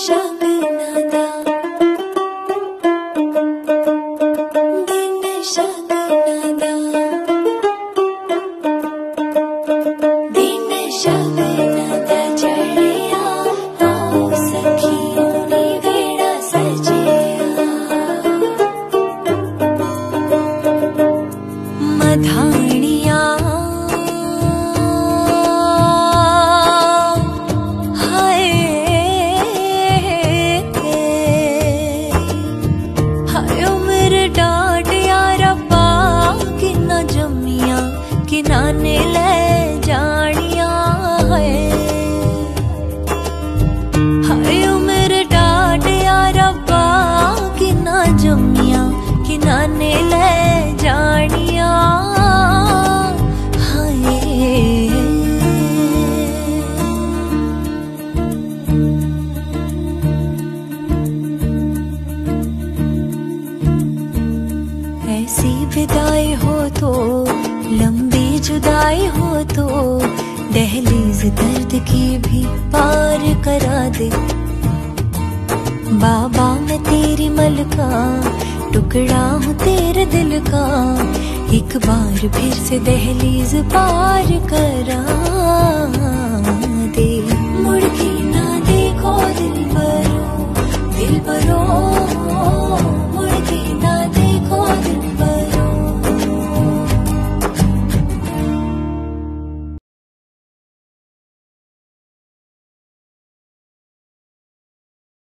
शक नादा बिन शक नादा बिन शक नादा चढ़िया आओ सखियों नी वेड़ा सजिया मधानिया किनाने ले जानिया है हाय उम्र डाट रब्बा किना जमिया किनाने ले जानिया हाय ऐसी विदाई हो तो लंबी जुदाई हो तो दहलीज दर्द की भी पार करा दे बाबा मैं तेरी मलका टुकड़ा हूँ तेरे दिल का एक बार फिर से दहलीज पार करा दे मुड़ के ना देखो दिल भरो